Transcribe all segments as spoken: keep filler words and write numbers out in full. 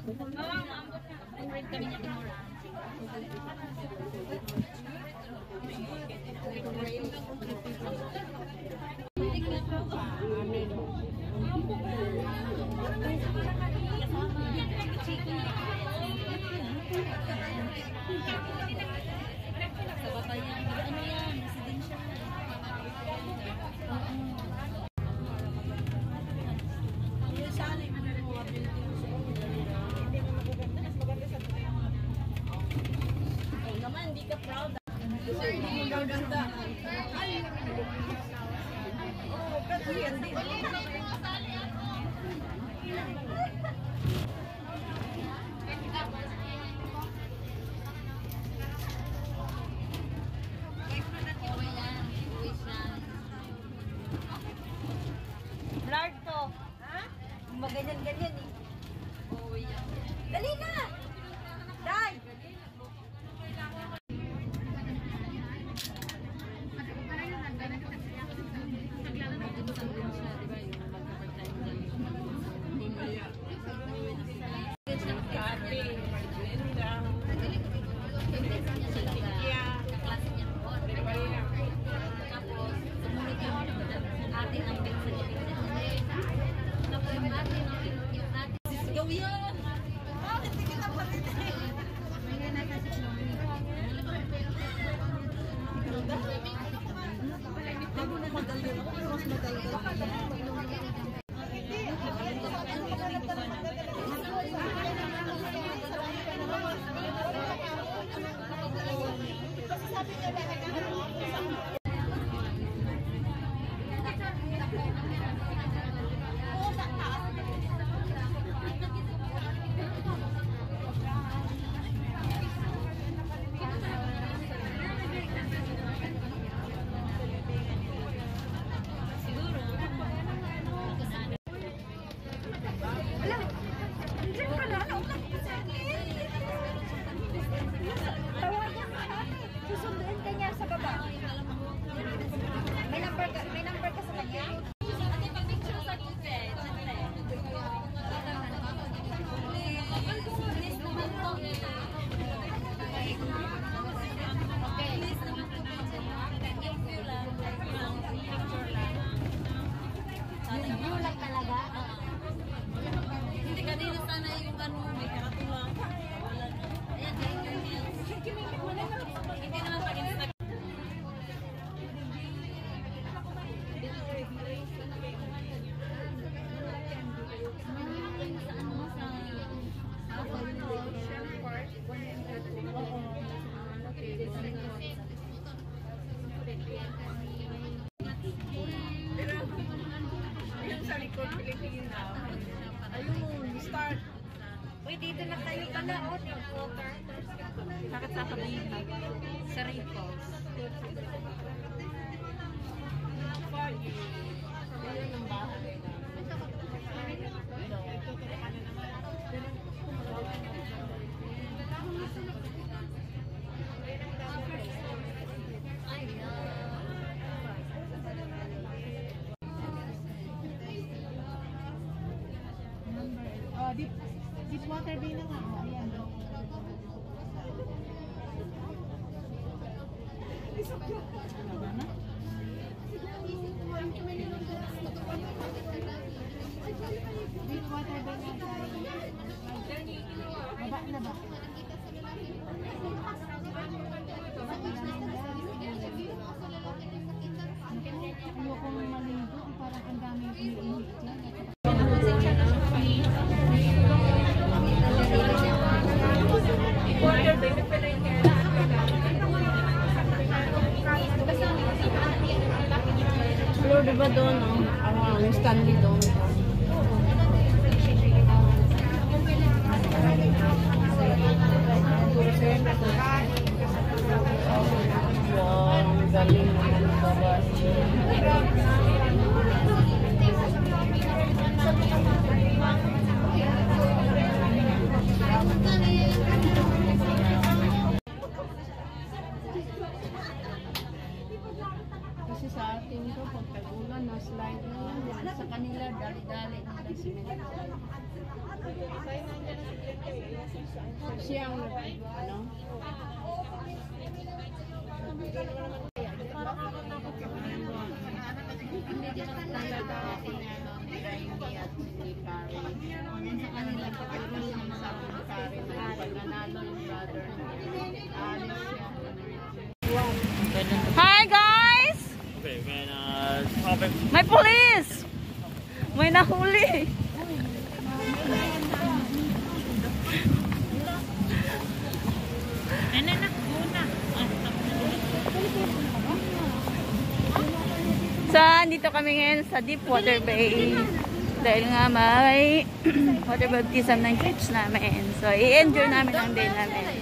Blurred to. Ha? Maganyan-ganyan eh. Oh, yeah. Dali na! Dai! Ayun, start. Uy, dito na tayo pala, oh, yung water. Bakit sa kabihag? Sa Ripples. Ayun yung bahay. Oh, deep, deep water din na nga. Ayan. Ano ba na? Deep water din na tayo. Baba na ba? Ayokong maligo. Parang ang dami yung iniinit dyan. Order baby pala yung Lord, diba doon, no? Ah, yung Stanley doon. Wow, ang galing naman ng babas. Kasi sa atin ko, pag tagulan, na-slide na yan. Sa kanila, dali-dali na lang siya. Siyang, ano? Hi guys! Okay, when uh, topic. May police! May nahuli! So, dito kami ngayon sa Deepwater Bay. Dahil nga may water baptism ng church namin. So, i-enjoy namin ang day namin.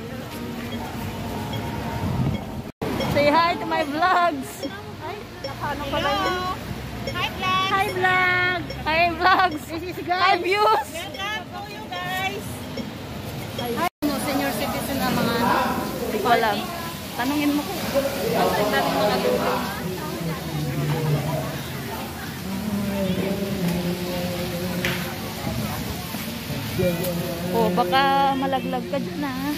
Say hi to my vlogs! Hello! Hi, vlog! Hi vlog! Hi vlogs! This is guys! Hi views! Welcome to you guys! Hi, no, senior citizen na mga ano? Hindi ko alam. Tanungin mo ko. Basta namin mga lupa. Oh, baka malaglag ka dyan ah.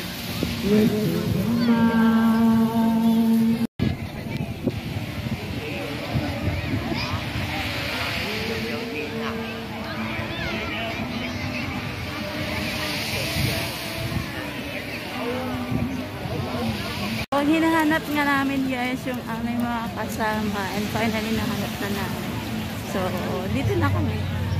So, hinahanap nga namin guys yung aming mga kasama and finally nahanap na namin. So, dito na kami.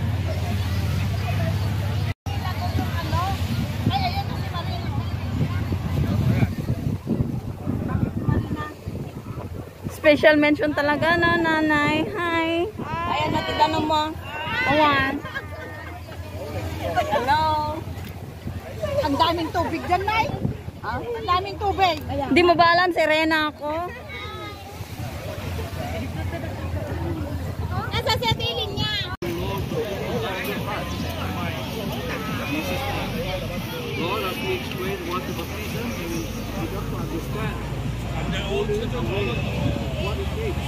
Special mention talaga na nanay. Hi. Ayan, natitanong mo. Awan. Hello. Ang daming tubig dyan, Nay! Huh? Ang daming tubig! Hindi mo ba alam, Serena ako? Nasa sa piling niya! God has to explain what the baptism and we got to understand what it takes.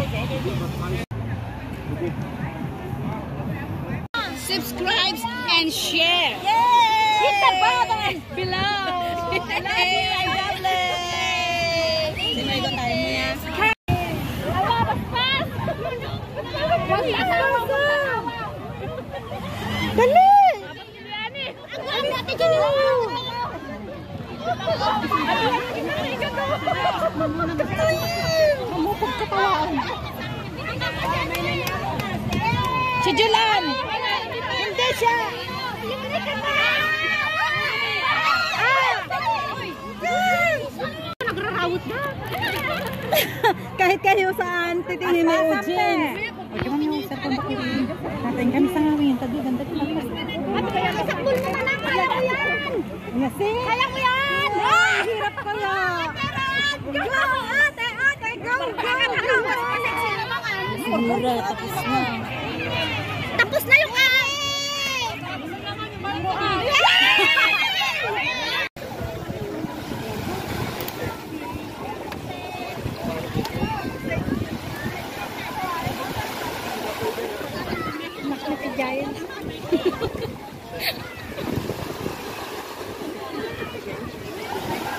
Subscribe and share! Yay! Hit the button below! I love you! I love you! Sinagot tayo niya. Ala, baspas! Dali! Ang natin dyan lang! Mamupog katawan! Si Julan! Hindi siya! Nagrarawot na! Kahit kayo saan, titingin mo Ujin. Huwag naman yung isa kong bakirin. Natin kami sa ngawin. Tadi, ganda ko lang. At kaya isakbol mo na lang. Kaya ko yan! Yasi! Kaya ko yan! Ay, hirap kaya! Go! Ate! Ate! Go! Go! Mura, tapos na. Tapos na yung ay! Giant.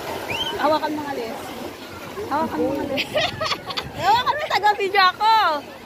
Hawakan mo alis. Hawakan mo alis. Hawakan mo taga-video ako.